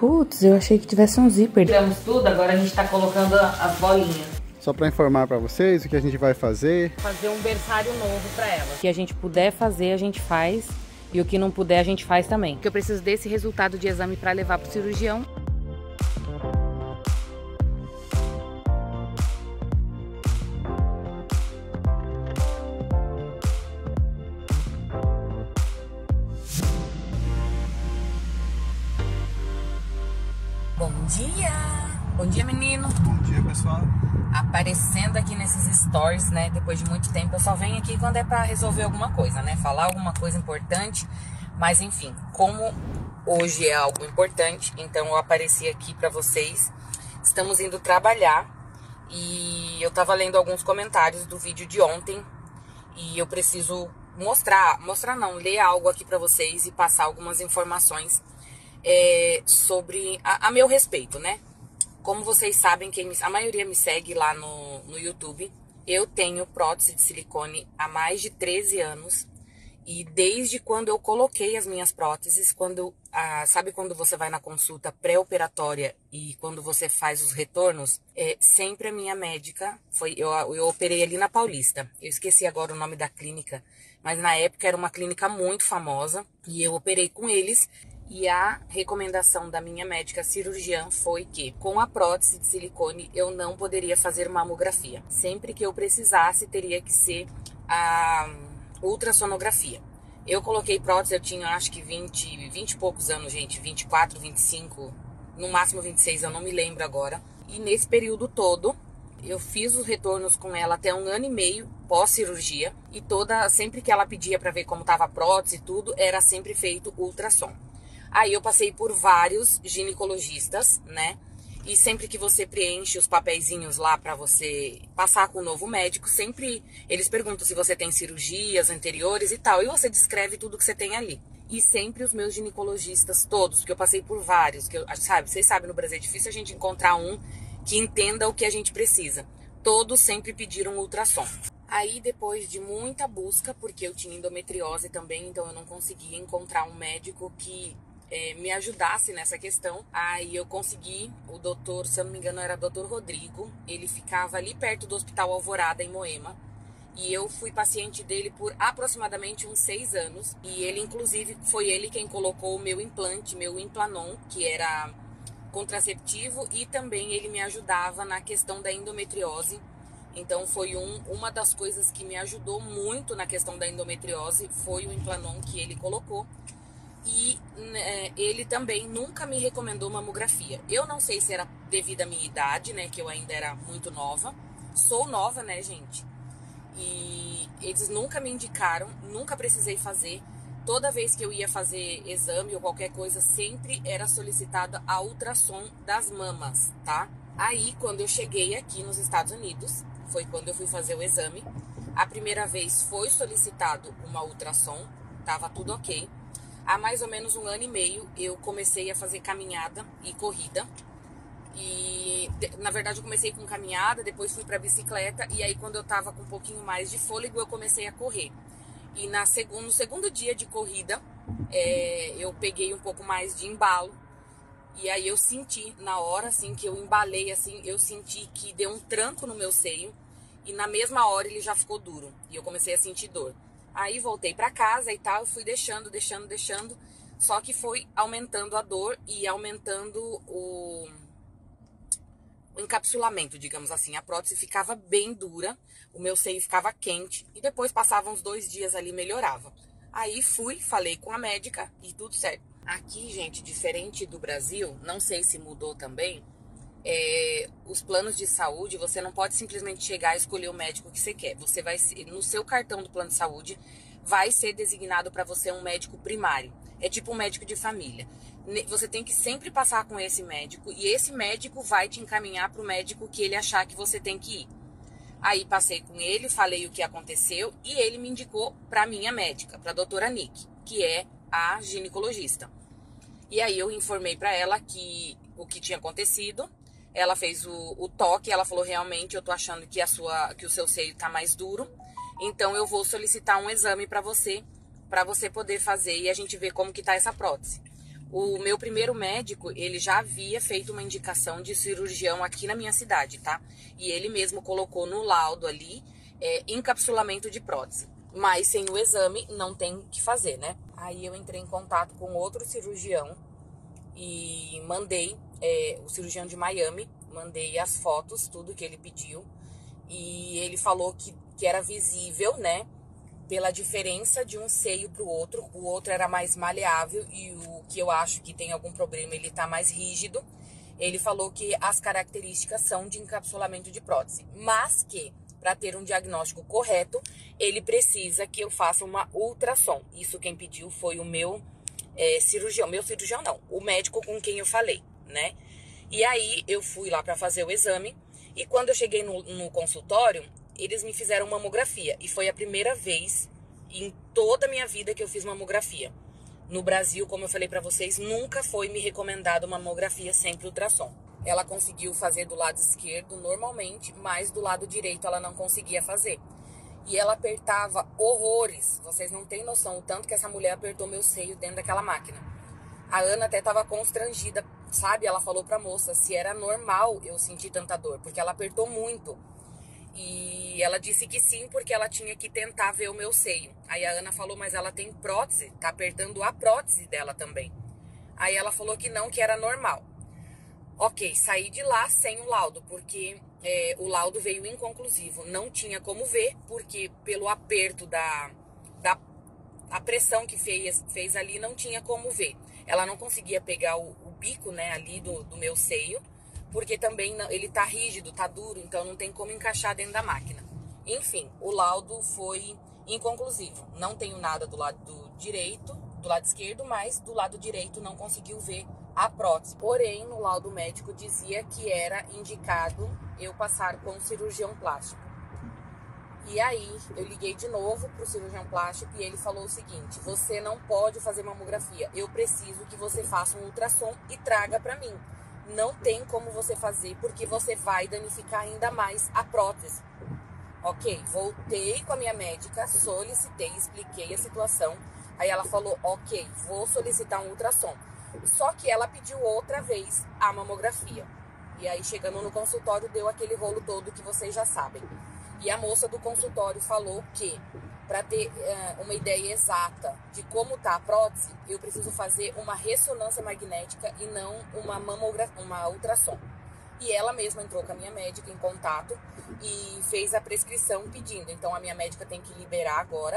Putz, eu achei que tivesse um zíper. Tiramos tudo, agora a gente tá colocando as bolinhas. Só para informar para vocês o que a gente vai fazer. Fazer um berçário novo pra ela. O que a gente puder fazer, a gente faz. E o que não puder, a gente faz também. Porque eu preciso desse resultado de exame pra levar pro cirurgião. Bom dia! Bom dia, menino! Bom dia, pessoal! Aparecendo aqui nesses stories, né? Depois de muito tempo, eu só venho aqui quando é pra resolver alguma coisa, né? Falar alguma coisa importante. Mas enfim, como hoje é algo importante, então eu apareci aqui pra vocês. Estamos indo trabalhar e eu tava lendo alguns comentários do vídeo de ontem e eu preciso ler algo aqui pra vocês e passar algumas informações sobre a meu respeito, né? Como vocês sabem, a maioria me segue lá no YouTube. Eu tenho prótese de silicone há mais de 13 anos. E desde quando eu coloquei as minhas próteses, sabe quando você vai na consulta pré-operatória e quando você faz os retornos? Sempre a minha médica, eu operei ali na Paulista. Eu esqueci agora o nome da clínica, mas na época era uma clínica muito famosa e eu operei com eles. E a recomendação da minha médica cirurgiã foi que, com a prótese de silicone, eu não poderia fazer mamografia. Sempre que eu precisasse, teria que ser a ultrassonografia. Eu coloquei prótese, eu tinha acho que 20 e poucos anos, gente, 24, 25, no máximo 26, eu não me lembro agora. E nesse período todo, eu fiz os retornos com ela até 1 ano e meio pós-cirurgia. E sempre que ela pedia para ver como estava a prótese e tudo, era sempre feito ultrassom. Aí eu passei por vários ginecologistas, né? E sempre que você preenche os papeizinhos lá pra você passar com o novo médico, sempre eles perguntam se você tem cirurgias anteriores e tal. E você descreve tudo que você tem ali. E sempre os meus ginecologistas, todos, porque eu passei por vários, vocês sabem, no Brasil é difícil a gente encontrar um que entenda o que a gente precisa. Todos sempre pediram ultrassom. Aí depois de muita busca, porque eu tinha endometriose também, então eu não conseguia encontrar um médico que me ajudasse nessa questão. Aí eu consegui, o doutor, se eu não me engano era doutor Rodrigo, ele ficava ali perto do Hospital Alvorada, em Moema, e eu fui paciente dele por aproximadamente uns 6 anos, e ele, inclusive, foi ele quem colocou o meu implante, meu Implanon, que era contraceptivo, e também ele me ajudava na questão da endometriose. Então foi uma das coisas que me ajudou muito na questão da endometriose, foi o Implanon que ele colocou. E ele também nunca me recomendou mamografia. Eu não sei se era devido à minha idade, né, que eu ainda era muito nova. Sou nova, né, gente? E eles nunca me indicaram, nunca precisei fazer. Toda vez que eu ia fazer exame ou qualquer coisa, sempre era solicitada a ultrassom das mamas, tá? Aí, quando eu cheguei aqui nos Estados Unidos, foi quando eu fui fazer o exame. A primeira vez foi solicitado uma ultrassom, tava tudo ok. Há mais ou menos 1 ano e meio eu comecei a fazer caminhada e corrida. E na verdade eu comecei com caminhada, depois fui para bicicleta. E aí quando eu tava com um pouquinho mais de fôlego eu comecei a correr. E no segundo dia de corrida eu peguei um pouco mais de embalo. E aí eu senti, na hora assim que eu embalei, assim, eu senti que deu um tranco no meu seio. E na mesma hora ele já ficou duro. E eu comecei a sentir dor. Aí voltei pra casa e tal, fui deixando. Só que foi aumentando a dor e aumentando o encapsulamento, digamos assim. A prótese ficava bem dura, o meu seio ficava quente. E depois passava uns 2 dias ali, melhorava. Aí falei com a médica e tudo certo. Aqui, gente, diferente do Brasil, não sei se mudou também, os planos de saúde, você não pode simplesmente chegar e escolher o médico que você quer. Você vai, no seu cartão do plano de saúde, vai ser designado para você um médico primário. É tipo um médico de família. Você tem que sempre passar com esse médico e esse médico vai te encaminhar para o médico que ele achar que você tem que ir. Aí passei com ele, falei o que aconteceu e ele me indicou para minha médica, para a doutora Nick, que é a ginecologista. E aí eu informei para ela o que tinha acontecido. Ela fez o toque, ela falou, realmente, eu tô achando que o seu seio tá mais duro, então eu vou solicitar um exame para você poder fazer e a gente ver como que tá essa prótese. O meu primeiro médico, ele já havia feito uma indicação de cirurgião aqui na minha cidade, tá? E ele mesmo colocou no laudo ali, encapsulamento de prótese. Mas sem o exame não tem o que fazer, né? Aí eu entrei em contato com outro cirurgião e mandei, o cirurgião de Miami, mandei as fotos, tudo que ele pediu. E ele falou que era visível, né? Pela diferença de um seio para o outro era mais maleável e o que eu acho que tem algum problema, ele tá mais rígido. Ele falou que as características são de encapsulamento de prótese, mas que para ter um diagnóstico correto, ele precisa que eu faça uma ultrassom. Isso quem pediu foi o meu cirurgião, o médico com quem eu falei, né? E aí eu fui lá para fazer o exame e quando eu cheguei no consultório, eles me fizeram mamografia e foi a primeira vez em toda a minha vida que eu fiz mamografia. No Brasil, como eu falei pra vocês, nunca foi me recomendado mamografia, sempre ultrassom. Ela conseguiu fazer do lado esquerdo normalmente, mas do lado direito ela não conseguia fazer. E ela apertava horrores, vocês não têm noção o tanto que essa mulher apertou meu seio dentro daquela máquina. A Ana até estava constrangida, sabe? Ela falou pra moça se era normal eu sentir tanta dor, porque ela apertou muito. E ela disse que sim, porque ela tinha que tentar ver o meu seio. Aí a Ana falou, mas ela tem prótese, tá apertando a prótese dela também. Aí ela falou que não, que era normal. Ok, saí de lá sem o laudo, porque o laudo veio inconclusivo. Não tinha como ver, porque pelo aperto a pressão que fez ali, não tinha como ver. Ela não conseguia pegar o bico, né, ali do meu seio, porque também ele tá rígido, tá duro, então não tem como encaixar dentro da máquina. Enfim, o laudo foi inconclusivo. Não tenho nada do lado direito, do lado esquerdo, mas do lado direito não conseguiu ver a prótese. Porém, no laudo médico dizia que era indicado eu passar com cirurgião plástico. E aí, eu liguei de novo pro cirurgião plástico e ele falou o seguinte: você não pode fazer mamografia, eu preciso que você faça um ultrassom e traga pra mim. Não tem como você fazer, porque você vai danificar ainda mais a prótese. Ok, voltei com a minha médica, solicitei, expliquei a situação. Aí ela falou, ok, vou solicitar um ultrassom. Só que ela pediu outra vez a mamografia. E aí, chegando no consultório, deu aquele rolo todo que vocês já sabem. E a moça do consultório falou que, para ter uma ideia exata de como tá a prótese, eu preciso fazer uma ressonância magnética e não uma ultrassom. E ela mesma entrou com a minha médica em contato e fez a prescrição pedindo. Então, a minha médica tem que liberar agora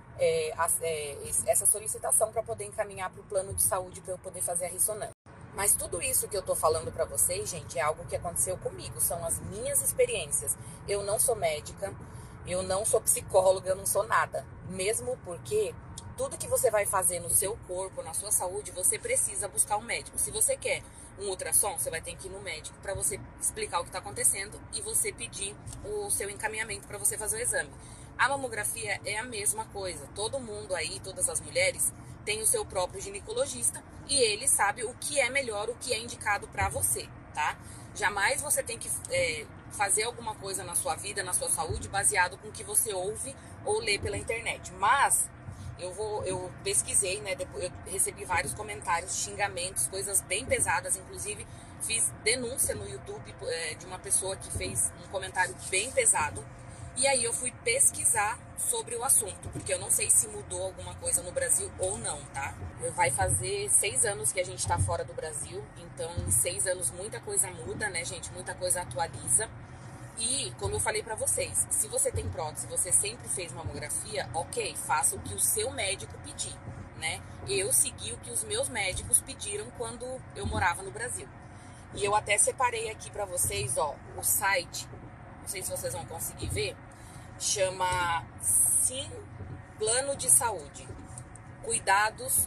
essa solicitação para poder encaminhar para o plano de saúde para eu poder fazer a ressonância. Mas tudo isso que eu tô falando pra vocês, gente, é algo que aconteceu comigo, são as minhas experiências. Eu não sou médica, eu não sou psicóloga, eu não sou nada. Mesmo porque tudo que você vai fazer no seu corpo, na sua saúde, você precisa buscar um médico. Se você quer um ultrassom, você vai ter que ir no médico pra você explicar o que tá acontecendo e você pedir o seu encaminhamento pra você fazer o exame. A mamografia é a mesma coisa. Todo mundo aí, todas as mulheres, tem o seu próprio ginecologista e ele sabe o que é melhor, o que é indicado pra você, tá? Jamais você tem que fazer alguma coisa na sua vida, na sua saúde, baseado com o que você ouve ou lê pela internet. Mas eu pesquisei, né? Eu recebi vários comentários, xingamentos, coisas bem pesadas. Inclusive, fiz denúncia no YouTube de uma pessoa que fez um comentário bem pesado. E aí eu fui pesquisar sobre o assunto, porque eu não sei se mudou alguma coisa no Brasil ou não, tá? Vai fazer 6 anos que a gente tá fora do Brasil, então em 6 anos muita coisa muda, né, gente? Muita coisa atualiza. E, como eu falei pra vocês, se você tem prótese, você sempre fez mamografia, ok, faça o que o seu médico pedir, né? Eu segui o que os meus médicos pediram quando eu morava no Brasil. E eu até separei aqui pra vocês, ó, o site, não sei se vocês vão conseguir ver, chama Sim Plano de Saúde, Cuidados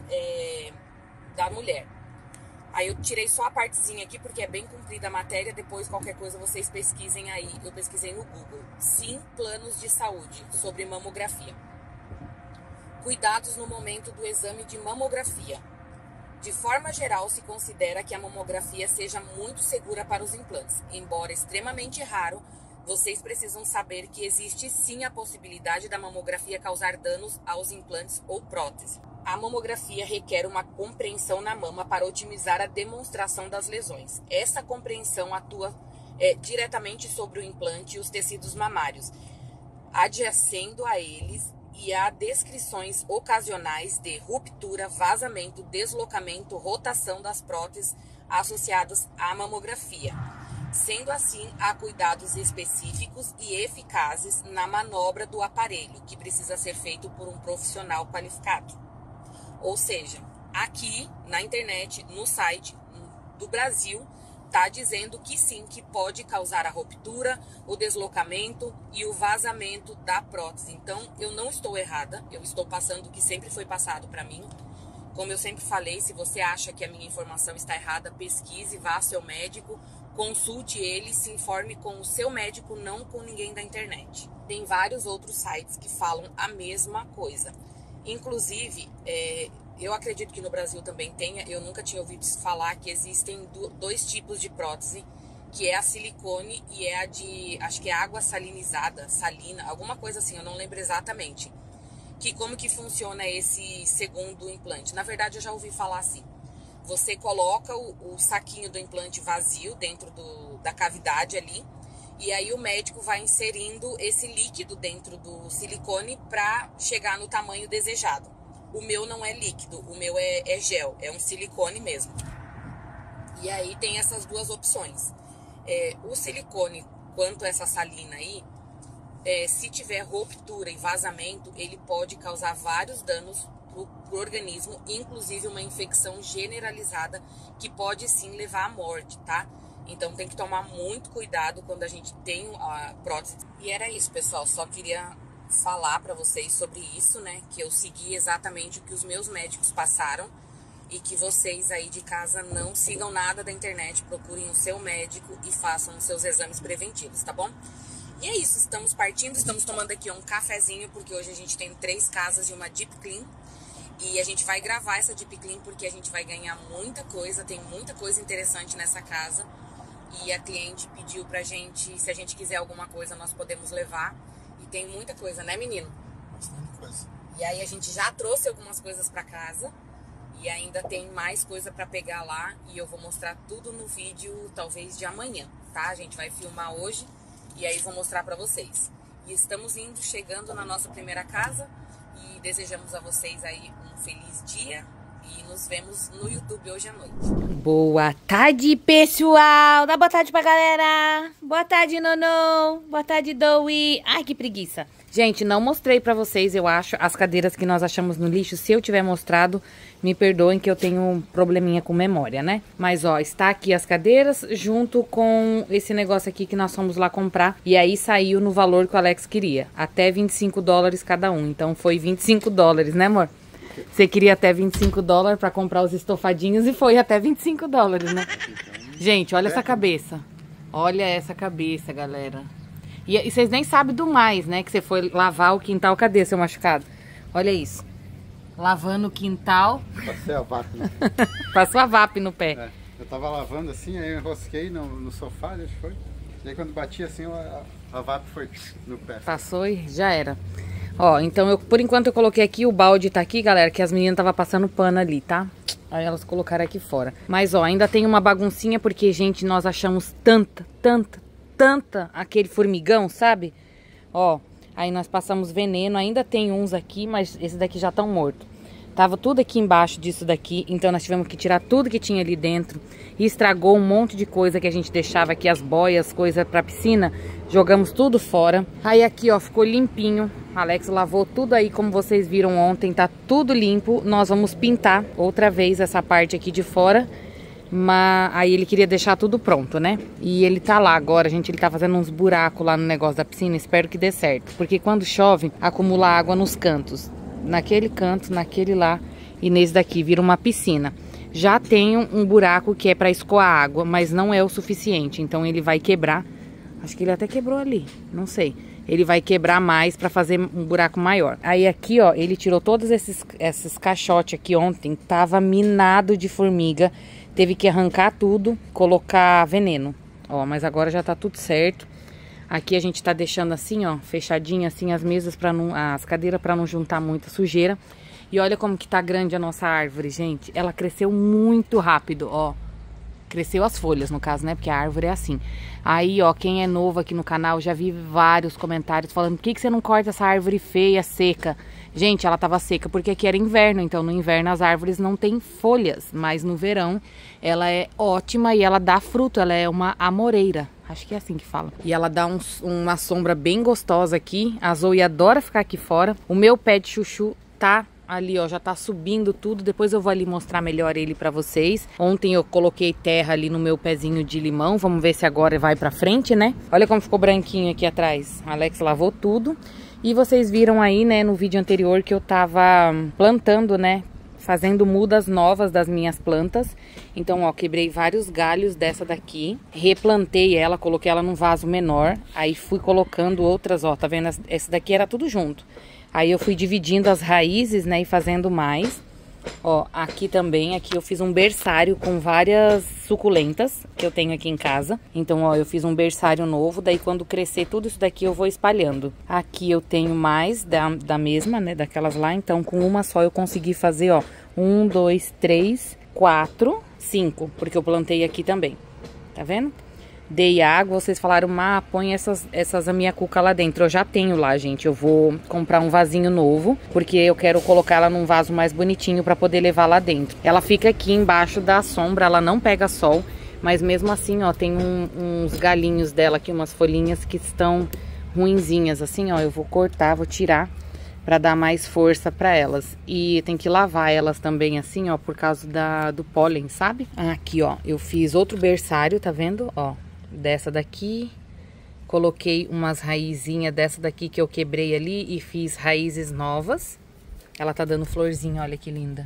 da Mulher. Aí eu tirei só a partezinha aqui porque é bem comprida a matéria, depois qualquer coisa vocês pesquisem aí. Eu pesquisei no Google, Sim Planos de Saúde, sobre mamografia. Cuidados no momento do exame de mamografia. De forma geral, se considera que a mamografia seja muito segura para os implantes, embora extremamente raro. Vocês precisam saber que existe sim a possibilidade da mamografia causar danos aos implantes ou prótese. A mamografia requer uma compreensão na mama para otimizar a demonstração das lesões. Essa compreensão atua diretamente sobre o implante e os tecidos mamários, adjacendo a eles, e há descrições ocasionais de ruptura, vazamento, deslocamento, rotação das próteses associadas à mamografia. Sendo assim, há cuidados específicos e eficazes na manobra do aparelho, que precisa ser feito por um profissional qualificado. Ou seja, aqui na internet, no site do Brasil, está dizendo que sim, que pode causar a ruptura, o deslocamento e o vazamento da prótese. Então, eu não estou errada, eu estou passando o que sempre foi passado para mim. Como eu sempre falei, se você acha que a minha informação está errada, pesquise, vá ao seu médico, consulte ele, se informe com o seu médico, não com ninguém da internet. Tem vários outros sites que falam a mesma coisa. Inclusive, eu acredito que no Brasil também tenha, eu nunca tinha ouvido falar que existem dois tipos de prótese, que é a silicone e é a de, acho que é água salinizada, salina, alguma coisa assim, eu não lembro exatamente. Que como que funciona esse segundo implante? Na verdade, eu já ouvi falar assim. Você coloca o saquinho do implante vazio dentro da cavidade ali, e aí o médico vai inserindo esse líquido dentro do silicone para chegar no tamanho desejado. O meu não é líquido, o meu é gel, é um silicone mesmo. E aí tem essas duas opções. O silicone, quanto essa salina aí, se tiver ruptura e vazamento, ele pode causar vários danos pro organismo, inclusive uma infecção generalizada que pode sim levar à morte, tá? Então tem que tomar muito cuidado quando a gente tem a prótese. E era isso, pessoal, só queria falar para vocês sobre isso, né? Que eu segui exatamente o que os meus médicos passaram e que vocês aí de casa não sigam nada da internet, procurem o seu médico e façam os seus exames preventivos, tá bom? E é isso, estamos partindo, estamos tomando aqui um cafezinho, porque hoje a gente tem 3 casas e uma Deep Clean. E a gente vai gravar essa Deep Clean porque a gente vai ganhar muita coisa, tem muita coisa interessante nessa casa. E a cliente pediu pra gente, se a gente quiser alguma coisa, nós podemos levar. E tem muita coisa, né, menino? Bastante coisa. E aí a gente já trouxe algumas coisas pra casa. E ainda tem mais coisa pra pegar lá. E eu vou mostrar tudo no vídeo, talvez de amanhã, tá? A gente vai filmar hoje e aí vou mostrar pra vocês. E estamos chegando na nossa primeira casa. E desejamos a vocês aí um feliz dia. E nos vemos no YouTube hoje à noite. Boa tarde, pessoal. Dá boa tarde pra galera. Boa tarde, Nono. Boa tarde, Dowie. Ai, que preguiça. Gente, não mostrei pra vocês, eu acho, as cadeiras que nós achamos no lixo. Se eu tiver mostrado, me perdoem que eu tenho um probleminha com memória, né? Mas, ó, está aqui as cadeiras junto com esse negócio aqui que nós fomos lá comprar. E aí saiu no valor que o Alex queria. Até 25 dólares cada um. Então foi 25 dólares, né, amor? Você queria até 25 dólares pra comprar os estofadinhos e foi até 25 dólares, né? Gente, olha essa cabeça. Olha essa cabeça, galera. E vocês nem sabem do mais, né? Que você foi lavar o quintal. Cadê seu machucado? Olha isso. Lavando o quintal. Passei a VAP, né? Passou a VAP no pé. Eu tava lavando assim, aí eu enrosquei no sofá, acho que foi. E aí quando bati assim, a VAP foi no pé. Passou e já era. Ó, então por enquanto eu coloquei aqui, o balde tá aqui, galera, que as meninas estavam passando pano ali, tá? Aí elas colocaram aqui fora. Mas, ó, ainda tem uma baguncinha porque, gente, nós achamos tanta aquele formigão, sabe? Ó, aí nós passamos veneno, ainda tem uns aqui, mas esses daqui já estão mortos. Tava tudo aqui embaixo disso daqui, então nós tivemos que tirar tudo que tinha ali dentro. E estragou um monte de coisa que a gente deixava aqui, as boias, coisas pra piscina. Jogamos tudo fora. Aí aqui, ó, ficou limpinho. Alex lavou tudo aí, como vocês viram ontem, tá tudo limpo. Nós vamos pintar outra vez essa parte aqui de fora. Mas aí ele queria deixar tudo pronto, né? E ele tá lá agora, gente, ele tá fazendo uns buracos lá no negócio da piscina. Espero que dê certo, porque quando chove, acumula água nos cantos. Naquele canto, naquele lá e nesse daqui, vira uma piscina. Já tem um buraco que é pra escoar água, mas não é o suficiente. Então ele vai quebrar. Acho que ele até quebrou ali, não sei. Ele vai quebrar mais pra fazer um buraco maior. Aí aqui, ó, ele tirou todos esses caixotes aqui ontem. Tava minado de formiga. Teve que arrancar tudo, colocar veneno. Ó, mas agora já tá tudo certo. Aqui a gente tá deixando assim, ó, fechadinha assim as mesas, as cadeiras pra não juntar muita sujeira. E olha como que tá grande a nossa árvore, gente. Ela cresceu muito rápido, ó. Cresceu as folhas, no caso, né? Porque a árvore é assim. Aí, ó, quem é novo aqui no canal, já vi vários comentários falando: por que você não corta essa árvore feia, seca? Gente, ela tava seca porque aqui era inverno. Então, no inverno as árvores não têm folhas. Mas no verão, ela é ótima e ela dá fruto. Ela é uma amoreira. Acho que é assim que fala. E ela dá uma sombra bem gostosa aqui. A Zoe adora ficar aqui fora. O meu pé de chuchu tá... ali, ó, já tá subindo tudo. Depois eu vou ali mostrar melhor ele pra vocês. Ontem eu coloquei terra ali no meu pezinho de limão. Vamos ver se agora vai pra frente, né? Olha como ficou branquinho aqui atrás. A Alex lavou tudo. E vocês viram aí, né, no vídeo anterior que eu tava plantando, né? Fazendo mudas novas das minhas plantas. Então, ó, quebrei vários galhos dessa daqui. Replantei ela, coloquei ela num vaso menor. Aí fui colocando outras, ó, tá vendo? Essa daqui era tudo junto. Aí eu fui dividindo as raízes, né, e fazendo mais. Ó, aqui também, aqui eu fiz um berçário com várias suculentas que eu tenho aqui em casa. Então, ó, eu fiz um berçário novo, daí quando crescer tudo isso daqui eu vou espalhando. Aqui eu tenho mais da mesma, né, daquelas lá. Então, com uma só eu consegui fazer, ó, 1, 2, 3, 4, 5, porque eu plantei aqui também. Tá vendo? Dei água, vocês falaram, põe essas amiacuca lá dentro. Eu já tenho lá, gente. Eu vou comprar um vasinho novo, porque eu quero colocar ela num vaso mais bonitinho pra poder levar lá dentro. Ela fica aqui embaixo da sombra, ela não pega sol, mas mesmo assim, ó, tem uns galinhos dela aqui, umas folhinhas que estão ruinzinhas, assim, ó. Eu vou cortar, vou tirar pra dar mais força pra elas. E tem que lavar elas também, assim, ó, por causa do pólen, sabe? Aqui, ó, eu fiz outro berçário, tá vendo? Ó. Dessa daqui, coloquei umas raizinhas dessa daqui que eu quebrei ali e fiz raízes novas. Ela tá dando florzinha, olha que linda.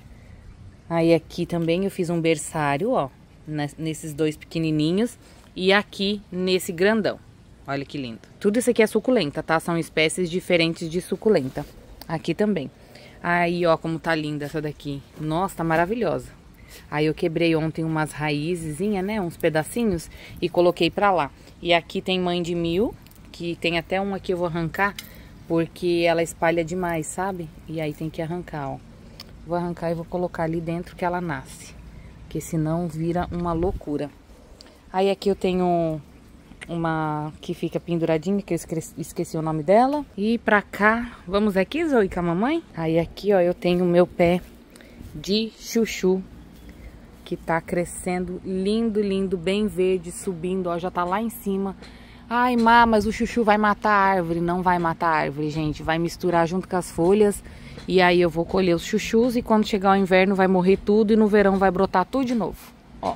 Aí aqui também eu fiz um berçário, ó, nesses dois pequenininhos e aqui nesse grandão. Olha que lindo. Tudo isso aqui é suculenta, tá? São espécies diferentes de suculenta. Aqui também. Aí, ó, como tá linda essa daqui. Nossa, tá maravilhosa. Aí eu quebrei ontem umas raizezinhas, né, uns pedacinhos, e coloquei pra lá. E aqui tem mãe de mil, que tem até uma que eu vou arrancar, porque ela espalha demais, sabe? E aí tem que arrancar, ó. Vou arrancar e vou colocar ali dentro que ela nasce, porque senão vira uma loucura. Aí aqui eu tenho uma que fica penduradinha, que eu esqueci o nome dela. E pra cá, vamos aqui, Zoe, com a mamãe? Aí aqui, ó, eu tenho o meu pé de chuchu, que tá crescendo lindo, lindo, bem verde, subindo, ó, já tá lá em cima. Ai, mas o chuchu vai matar a árvore. Não vai matar a árvore, gente. Vai misturar junto com as folhas. E aí eu vou colher os chuchus e quando chegar o inverno vai morrer tudo e no verão vai brotar tudo de novo, ó.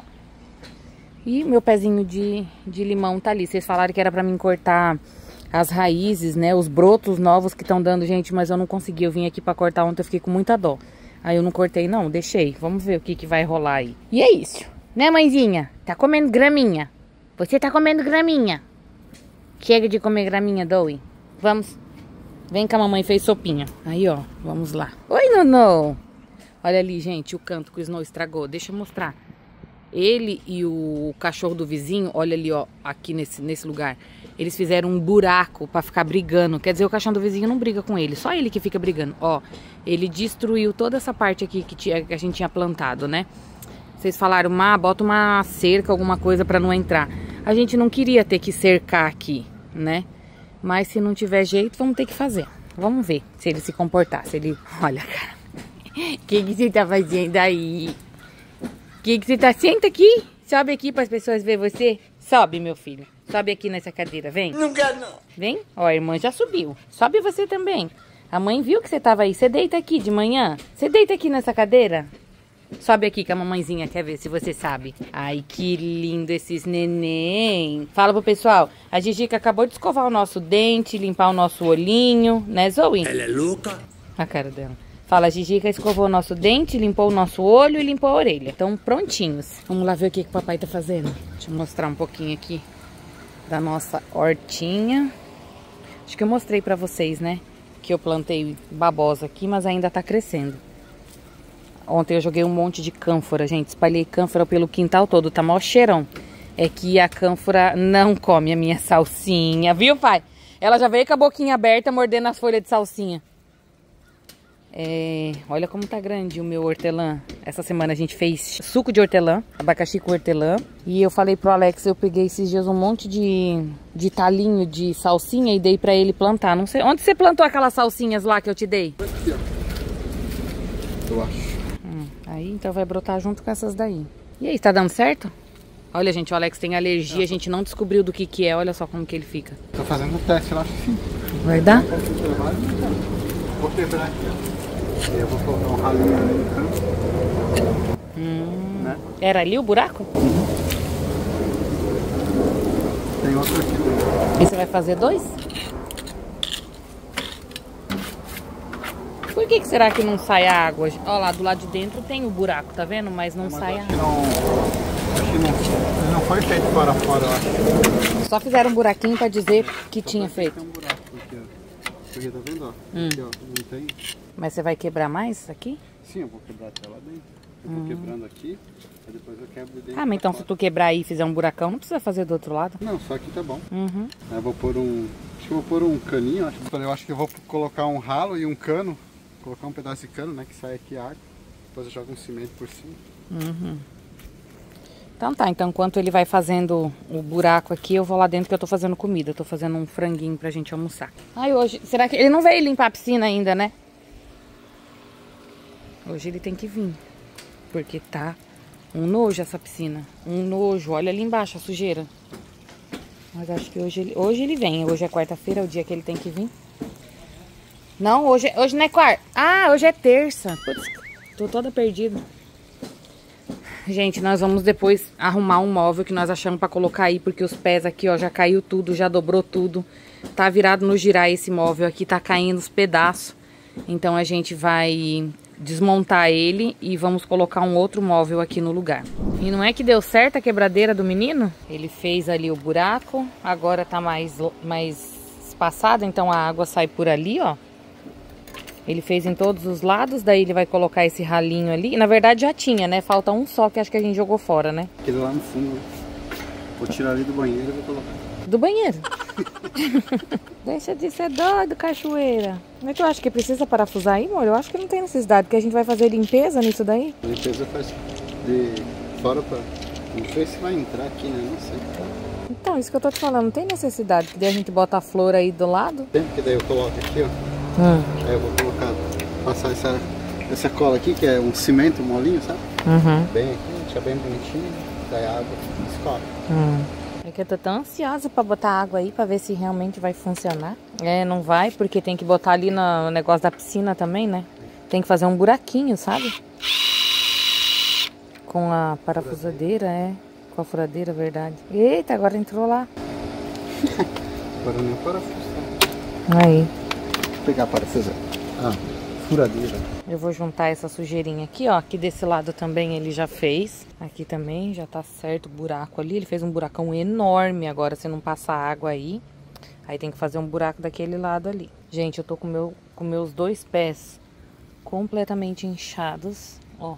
E meu pezinho de limão tá ali. Vocês falaram que era pra mim cortar as raízes, né, os brotos novos que estão dando, gente, mas eu não consegui. Eu vim aqui pra cortar ontem, eu fiquei com muita dó. Aí eu não cortei não, deixei. Vamos ver o que vai rolar aí. E é isso, né, mãezinha? Tá comendo graminha. Você tá comendo graminha. Chega de comer graminha, Dowie. Vamos. Vem que a mamãe fez sopinha. Aí, ó, vamos lá. Oi, Nono. Olha ali, gente, o canto que o Snow estragou. Deixa eu mostrar. Ele e o cachorro do vizinho, olha ali, ó, aqui nesse lugar. Eles fizeram um buraco pra ficar brigando. Quer dizer, o cachorro do vizinho não briga com ele, só ele que fica brigando. Ó, ele destruiu toda essa parte aqui que a gente tinha plantado, né? Vocês falaram, bota uma cerca, alguma coisa pra não entrar. A gente não queria ter que cercar aqui, né? Mas se não tiver jeito, vamos ter que fazer. Vamos ver se ele se comportar. Se ele... Olha, cara. O que você tá fazendo aí? O que você tá... Senta aqui. Sobe aqui para as pessoas verem você. Sobe, meu filho. Sobe aqui nessa cadeira, vem. Não quero, não. Vem. Ó, a irmã já subiu. Sobe você também. A mãe viu que você tava aí. Você deita aqui de manhã. Você deita aqui nessa cadeira. Sobe aqui que a mamãezinha quer ver se você sabe. Ai, que lindo esses neném. Fala pro pessoal. A Gigica acabou de escovar o nosso dente, limpar o nosso olhinho, né, Zoe? Ela é louca. A cara dela. Fala, a Gigica escovou o nosso dente, limpou o nosso olho e limpou a orelha. Estão prontinhos. Vamos lá ver o que o papai tá fazendo. Deixa eu mostrar um pouquinho aqui da nossa hortinha. Acho que eu mostrei pra vocês, né? Que eu plantei babosa aqui, mas ainda tá crescendo. Ontem eu joguei um monte de cânfora, gente. Espalhei cânfora pelo quintal todo, tá mó cheirão. É que a cânfora não come a minha salsinha, viu, pai? Ela já veio com a boquinha aberta, mordendo as folhas de salsinha. Olha como tá grande o meu hortelã. Essa semana a gente fez suco de hortelã, abacaxi com hortelã. E eu falei pro Alex, eu peguei esses dias um monte de talinho de salsinha e dei pra ele plantar. Não sei, onde você plantou aquelas salsinhas lá que eu te dei? Aqui, ó. Eu acho. Aí então vai brotar junto com essas daí. E aí, tá dando certo? Olha, gente, o Alex tem alergia, a gente não descobriu do que é. Olha só como que ele fica. Tô fazendo um teste, eu acho que sim. Vai dar? Vou quebrar aqui, ó. Eu vou colocar um ralinho ali no canto. Né? Era ali o buraco? Tem outro aqui também. E você vai fazer 2? Por que será que não sai a água? Ó, lá do lado de dentro tem o buraco, tá vendo? Mas não sai a água. Acho que não foi feito para fora, eu acho. Só fizeram um buraquinho pra dizer que tinha feito. Tem um buraco aqui, ó. Porque tá vendo, ó? Aqui, ó, não tem. Mas você vai quebrar mais aqui? Sim, eu vou quebrar até lá dentro. Eu vou quebrando aqui, aí depois eu quebro de dentro. Ah, mas então se tu quebrar aí e fizer um buracão, não precisa fazer do outro lado. Não, só aqui tá bom. Uhum. Aí eu vou pôr um... Acho que eu vou pôr um caninho, acho. Eu acho que eu vou colocar um ralo e um cano. Colocar um pedaço de cano, né, que sai aqui a água. Depois eu jogo um cimento por cima. Uhum. Então tá, então enquanto ele vai fazendo o buraco aqui, eu vou lá dentro que eu tô fazendo comida. Eu tô fazendo um franguinho pra gente almoçar. Ai, hoje... Será que... Ele não veio limpar a piscina ainda, né? Hoje ele tem que vir. Porque tá um nojo essa piscina. Um nojo. Olha ali embaixo a sujeira. Mas acho que hoje ele vem. Hoje é quarta-feira, é o dia que ele tem que vir. Não, hoje não é quarta. Ah, hoje é terça. Putz, tô toda perdida. Gente, nós vamos depois arrumar um móvel que nós achamos pra colocar aí. Porque os pés aqui, ó, já caiu tudo, já dobrou tudo. Tá virado no girar esse móvel aqui, tá caindo os pedaços. Então a gente vai desmontar ele e vamos colocar um outro móvel aqui no lugar. E não é que deu certo a quebradeira do menino? Ele fez ali o buraco, agora tá mais espaçado, então a água sai por ali, ó. Ele fez em todos os lados, daí ele vai colocar esse ralinho ali. Na verdade já tinha, né? Falta um só que acho que a gente jogou fora, né? Aquele lá no fundo. Vou tirar ali do banheiro e vou colocar. Do banheiro? Deixa de ser doido, cachoeira. Mas tu acha que precisa parafusar aí, amor? Eu acho que não tem necessidade, porque a gente vai fazer limpeza nisso daí. A limpeza faz de fora pra... Não sei se vai entrar aqui, né? Não sei. Então, isso que eu tô te falando, não tem necessidade. Que daí a gente bota a flor aí do lado. Tem, porque daí eu coloco aqui, ó. Aí eu vou colocar, passar essa cola aqui, que é um cimento molinho, sabe? Bem aqui, deixa bem bonitinho, daí a água escorre. É que eu tô tão ansiosa pra botar água aí, pra ver se realmente vai funcionar. É, não vai, porque tem que botar ali no negócio da piscina também, né? Tem que fazer um buraquinho, sabe? Com a parafusadeira, com a furadeira, verdade. Eita, agora entrou lá. Agora não é parafuso. Aí. Vou pegar a parafusadeira. Furadeira. Eu vou juntar essa sujeirinha aqui, ó. Aqui desse lado também ele já fez. Aqui também já tá certo o buraco ali. Ele fez um buracão enorme. Agora, se não passar água aí tem que fazer um buraco daquele lado ali. Gente, eu tô com meus 2 pés completamente inchados, ó.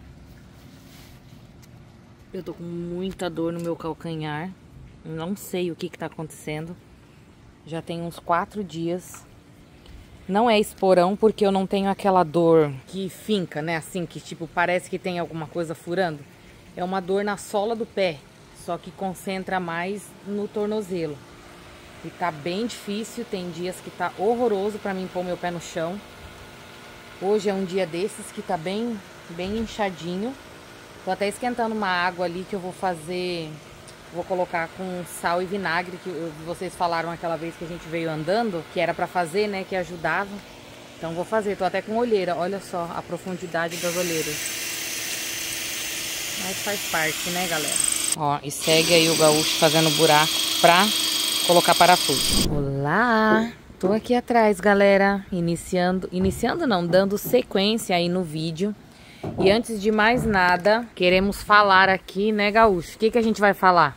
Eu tô com muita dor no meu calcanhar. Não sei o que tá acontecendo. Já tem uns 4 dias. Não é esporão, porque eu não tenho aquela dor que finca, né? Assim, que tipo, parece que tem alguma coisa furando. É uma dor na sola do pé, só que concentra mais no tornozelo. E tá bem difícil, tem dias que tá horroroso pra mim pôr meu pé no chão. Hoje é um dia desses que tá bem inchadinho. Tô até esquentando uma água ali que eu vou fazer... Vou colocar com sal e vinagre, que vocês falaram aquela vez que a gente veio andando, que era pra fazer, né, que ajudava. Então vou fazer, tô até com olheira, olha só a profundidade das olheiras. Mas faz parte, né, galera? Ó, e segue aí o gaúcho fazendo buraco pra colocar parafuso. Olá! Tô aqui atrás, galera, iniciando não, dando sequência aí no vídeo. E antes de mais nada, queremos falar aqui, né, gaúcho? O que a gente vai falar?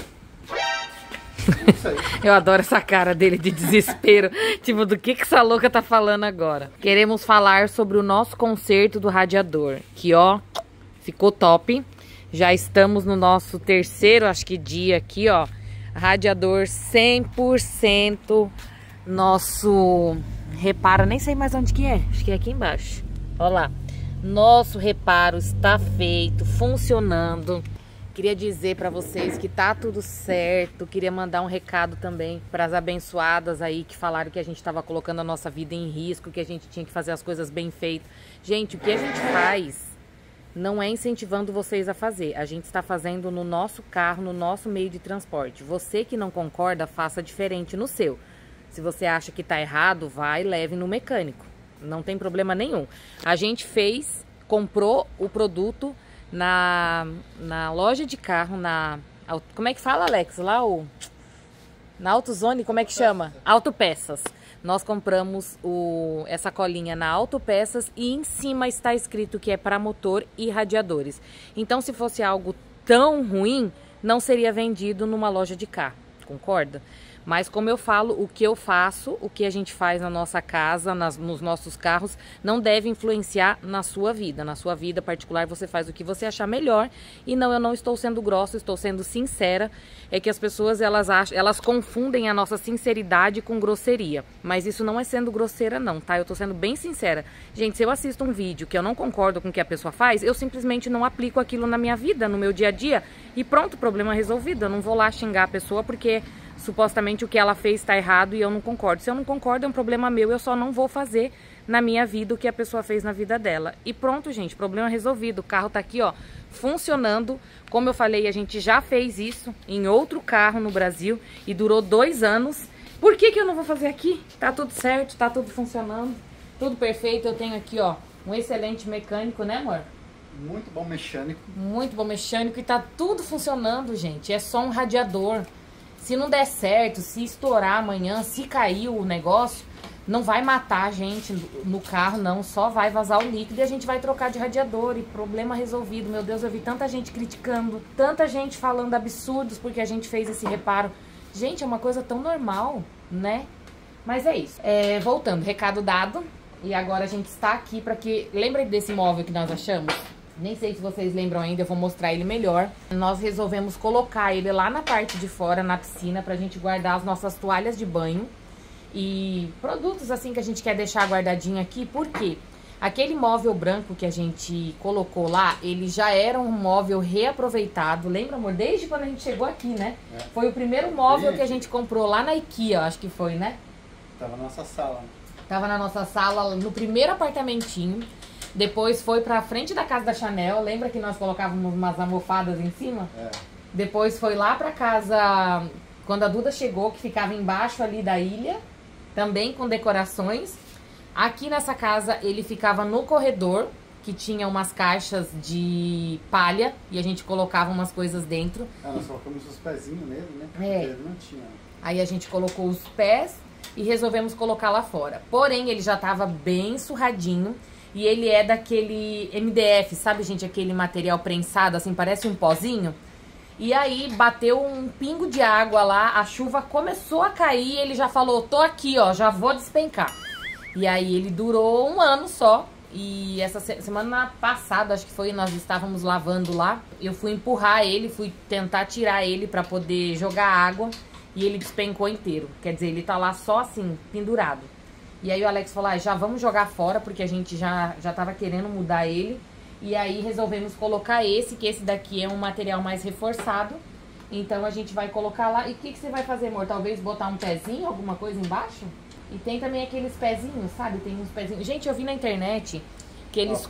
Eu adoro essa cara dele de desespero. Tipo, do que essa louca tá falando agora? Queremos falar sobre o nosso conserto do radiador. Que, ó, ficou top. Já estamos no nosso terceiro, acho que dia aqui, ó. Radiador 100% nosso reparo, nem sei mais onde que é. Acho que é aqui embaixo. Olha lá. Nosso reparo está feito, funcionando. Queria dizer para vocês que tá tudo certo. Queria mandar um recado também para as abençoadas aí que falaram que a gente estava colocando a nossa vida em risco, que a gente tinha que fazer as coisas bem feitas. Gente, o que a gente faz não é incentivando vocês a fazer. A gente está fazendo no nosso carro, no nosso meio de transporte. Você que não concorda, faça diferente no seu. Se você acha que tá errado, vai e leve no mecânico. Não tem problema nenhum. A gente comprou o produto na loja de carro, como é que fala, Alex? Lá na AutoZone, como é que chama? Autopeças. Nós compramos essa colinha na Autopeças e em cima está escrito que é para motor e radiadores. Então, se fosse algo tão ruim, não seria vendido numa loja de carro, concorda? Mas como eu falo, o que eu faço, o que a gente faz na nossa casa, nos nossos carros, não deve influenciar na sua vida. Na sua vida particular, você faz o que você achar melhor. E não, eu não estou sendo grossa, estou sendo sincera. É que as pessoas, elas confundem a nossa sinceridade com grosseria. Mas isso não é sendo grosseira não, tá? Eu tô sendo bem sincera. Gente, se eu assisto um vídeo que eu não concordo com o que a pessoa faz, eu simplesmente não aplico aquilo na minha vida, no meu dia a dia. E pronto, problema resolvido. Eu não vou lá xingar a pessoa porque supostamente o que ela fez está errado e eu não concordo. Se eu não concordo, é um problema meu, eu só não vou fazer na minha vida o que a pessoa fez na vida dela. E pronto, gente, problema resolvido. O carro tá aqui, ó, funcionando. Como eu falei, a gente já fez isso em outro carro no Brasil e durou 2 anos. Por que eu não vou fazer aqui? Tá tudo certo, tá tudo funcionando, tudo perfeito. Eu tenho aqui, ó, um excelente mecânico, né, amor? Muito bom mecânico. Muito bom mecânico e tá tudo funcionando, gente. É só um radiador. Se não der certo, se estourar amanhã, se cair o negócio, não vai matar a gente no carro, não. Só vai vazar o líquido e a gente vai trocar de radiador e problema resolvido. Meu Deus, eu vi tanta gente criticando, tanta gente falando absurdos porque a gente fez esse reparo. Gente, é uma coisa tão normal, né? Mas é isso. Voltando, recado dado. E agora a gente está aqui para que... Lembra desse móvel que nós achamos? Nem sei se vocês lembram ainda, eu vou mostrar ele melhor. Nós resolvemos colocar ele lá na parte de fora, na piscina, pra gente guardar as nossas toalhas de banho. E produtos assim que a gente quer deixar guardadinho aqui, por quê? Aquele móvel branco que a gente colocou lá, ele já era um móvel reaproveitado. Lembra, amor? Desde quando a gente chegou aqui, né? Foi o primeiro móvel que a gente comprou lá na IKEA, acho que foi, né? Tava na nossa sala. Tava na nossa sala, no primeiro apartamentinho. Depois foi pra frente da casa da Chanel. Lembra que nós colocávamos umas almofadas em cima? Depois foi lá pra casa, quando a Duda chegou, que ficava embaixo ali da ilha. Também com decorações. Aqui nessa casa ele ficava no corredor, que tinha umas caixas de palha. E a gente colocava umas coisas dentro. Nós colocamos os pezinhos nele, né? Ele não tinha. Aí a gente colocou os pés e resolvemos colocar lá fora. Porém, ele já tava bem surradinho. E ele é daquele MDF, sabe, gente? Aquele material prensado, assim, parece um pozinho. E aí, bateu um pingo de água lá, a chuva começou a cair e ele já falou, tô aqui, ó, já vou despencar. E aí, ele durou 1 ano só. E essa semana passada, acho que foi, nós estávamos lavando lá. Eu fui empurrar ele, fui tentar tirar ele pra poder jogar água. E ele despencou inteiro. Quer dizer, ele tá lá só assim, pendurado. E aí o Alex falou, já vamos jogar fora, porque a gente já tava querendo mudar ele. E aí resolvemos colocar esse, que esse daqui é um material mais reforçado. Então a gente vai colocar lá. E o que você vai fazer, amor? Talvez botar um pezinho, alguma coisa embaixo? E tem também aqueles pezinhos, sabe? Tem uns pezinhos. Gente, eu vi na internet que eles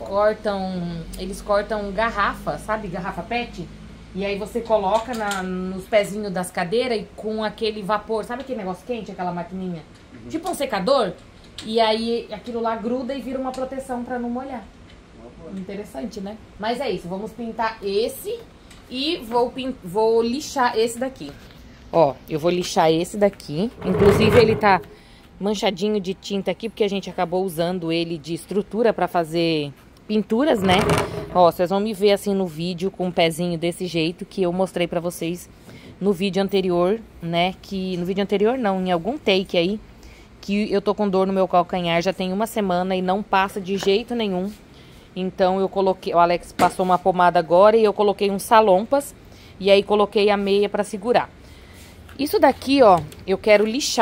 cortam garrafa, sabe? Garrafa PET. E aí você coloca nos pezinhos das cadeiras e com aquele vapor, sabe aquele negócio quente, aquela maquininha? Tipo um secador. E aí aquilo lá gruda e vira uma proteção pra não molhar. Interessante, né? Mas é isso, vamos pintar esse e vou lixar esse daqui. Ó, eu vou lixar esse daqui. Inclusive ele tá manchadinho de tinta aqui, porque a gente acabou usando ele de estrutura pra fazer pinturas, né? Ó, vocês vão me ver assim no vídeo com um pezinho desse jeito que eu mostrei pra vocês no vídeo anterior, né? No vídeo anterior não, em algum take aí, que eu tô com dor no meu calcanhar já tem 1 semana e não passa de jeito nenhum. Então eu coloquei, o Alex passou uma pomada agora e eu coloquei uns salompas e aí coloquei a meia pra segurar. Isso daqui, ó, eu quero lixar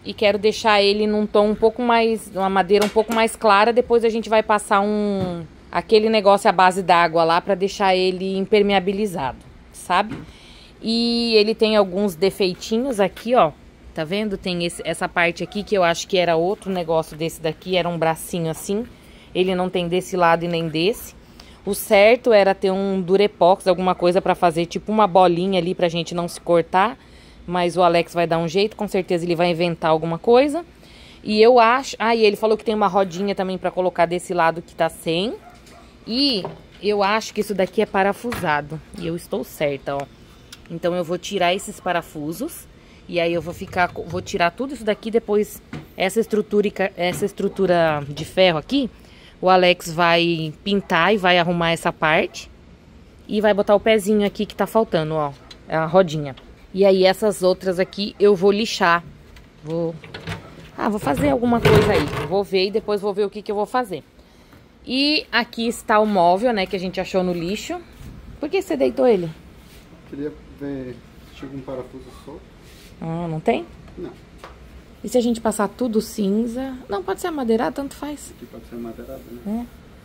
e quero deixar ele num tom um pouco mais, uma madeira um pouco mais clara. Depois a gente vai passar aquele negócio à base d'água lá pra deixar ele impermeabilizado, sabe? E ele tem alguns defeitinhos aqui, ó. Tá vendo? Tem essa parte aqui que eu acho que era outro negócio desse daqui, era um bracinho assim. Ele não tem desse lado e nem desse. O certo era ter um Durepox, alguma coisa pra fazer tipo uma bolinha ali pra gente não se cortar. Mas o Alex vai dar um jeito, com certeza ele vai inventar alguma coisa. E eu acho... Ah, e ele falou que tem uma rodinha também pra colocar desse lado que tá sem. E eu acho que isso daqui é parafusado. E eu estou certa, ó. Então eu vou tirar esses parafusos. E aí eu vou tirar tudo isso daqui. Depois essa estrutura de ferro aqui, o Alex vai pintar e vai arrumar essa parte. E vai botar o pezinho aqui que tá faltando, ó. A rodinha. E aí essas outras aqui eu vou lixar. Vou fazer alguma coisa aí. Vou ver e depois vou ver o que eu vou fazer. E aqui está o móvel, né, que a gente achou no lixo. Por que você deitou ele? Queria ver se tinha algum parafuso solto. Ah, não tem? Não. E se a gente passar tudo cinza? Não, pode ser amadeirado, tanto faz. Aqui pode ser amadeirado, né?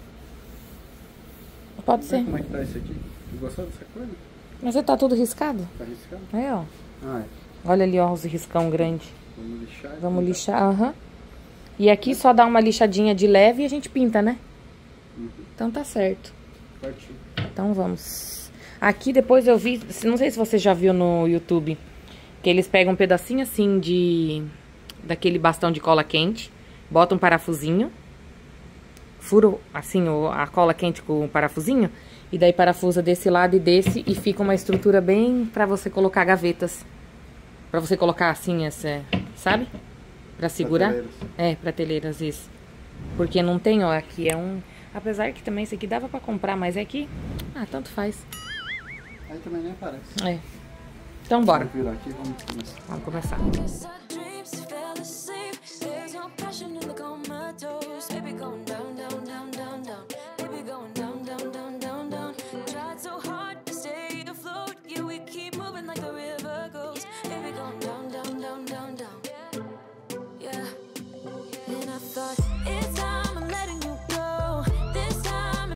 É. Pode ser. Como é que tá isso aqui? Gostou dessa coisa? Mas ele tá tudo riscado? Tá riscado? Aí, ó. Ah, é. Olha ali, ó, os riscão grande. Vamos lixar. Vamos lixar, aham. E aqui só dá uma lixadinha de leve e a gente pinta, né? Uhum. Então tá certo. Partiu. Então vamos. Aqui depois eu vi, não sei se você já viu no YouTube, que eles pegam um pedacinho assim daquele bastão de cola quente, botam um parafusinho, furo assim a cola quente com o parafusinho, e daí parafusa desse lado e desse, e fica uma estrutura bem pra você colocar gavetas. Pra você colocar assim, sabe? Pra segurar. Prateleiras. Prateleiras, isso. Porque não tem, ó, aqui é um... Apesar que também esse aqui dava pra comprar, mas é que... Ah, tanto faz. Aí também nem aparece. É. Então bora. Vamos virar aqui, vamos começar. Vamos começar.